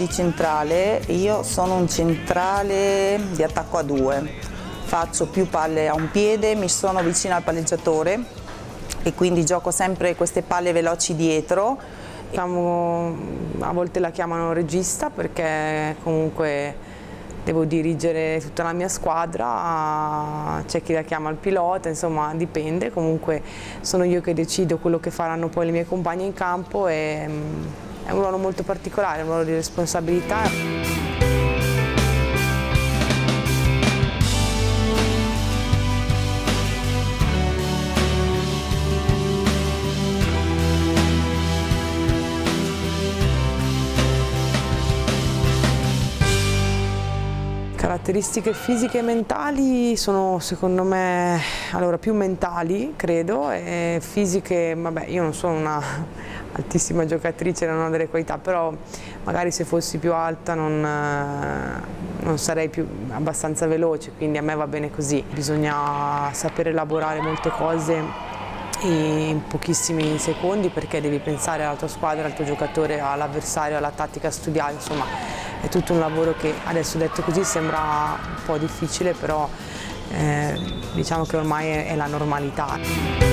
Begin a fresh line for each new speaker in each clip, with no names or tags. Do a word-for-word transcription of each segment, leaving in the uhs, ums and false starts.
di centrale, io sono un centrale di attacco a due, faccio più palle a un piede, mi sono vicino al palleggiatore e quindi gioco sempre queste palle veloci dietro.
Diciamo, a volte la chiamano regista perché comunque devo dirigere tutta la mia squadra, c'è chi la chiama il pilota, insomma dipende, comunque sono io che decido quello che faranno poi le mie compagne in campo e è un ruolo molto particolare, un ruolo di responsabilità. Caratteristiche fisiche e mentali sono secondo me allora, più mentali credo e fisiche, vabbè io non sono una altissima giocatrice, non ho delle qualità, però magari se fossi più alta non, non sarei più abbastanza veloce, quindi a me va bene così. Bisogna sapere elaborare molte cose in pochissimi secondi perché devi pensare alla tua squadra, al tuo giocatore, all'avversario, alla tattica studiata, insomma è tutto un lavoro che adesso detto così sembra un po' difficile, però eh, diciamo che ormai è, è la normalità.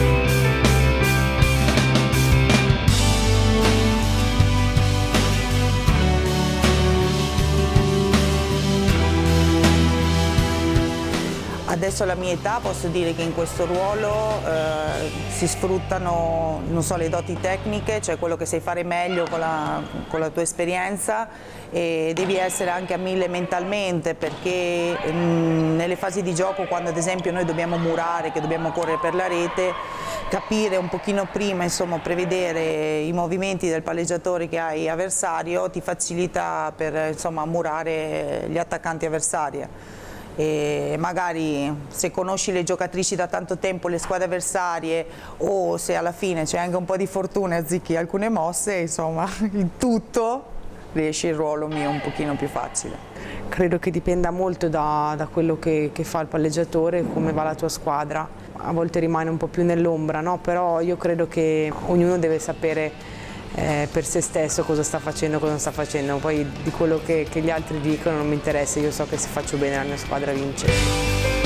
Adesso alla mia età posso dire che in questo ruolo eh, si sfruttano, non so, le doti tecniche, cioè quello che sai fare meglio con la, con la tua esperienza e devi essere anche a mille mentalmente perché mh, nelle fasi di gioco quando ad esempio noi dobbiamo murare, che dobbiamo correre per la rete, capire un pochino prima, insomma prevedere i movimenti del palleggiatore che hai avversario ti facilita per insomma murare gli attaccanti avversari. E magari se conosci le giocatrici da tanto tempo, le squadre avversarie o se alla fine c'è anche un po' di fortuna e azzicchi alcune mosse, insomma il tutto riesce il ruolo mio un pochino più facile.
Credo che dipenda molto da, da quello che, che fa il palleggiatore, come va la tua squadra. A volte rimane un po' più nell'ombra, no? Però io credo che ognuno deve sapere Eh, per se stesso cosa sta facendo, cosa non sta facendo, poi di quello che, che gli altri dicono non mi interessa, io so che se faccio bene la mia squadra vince.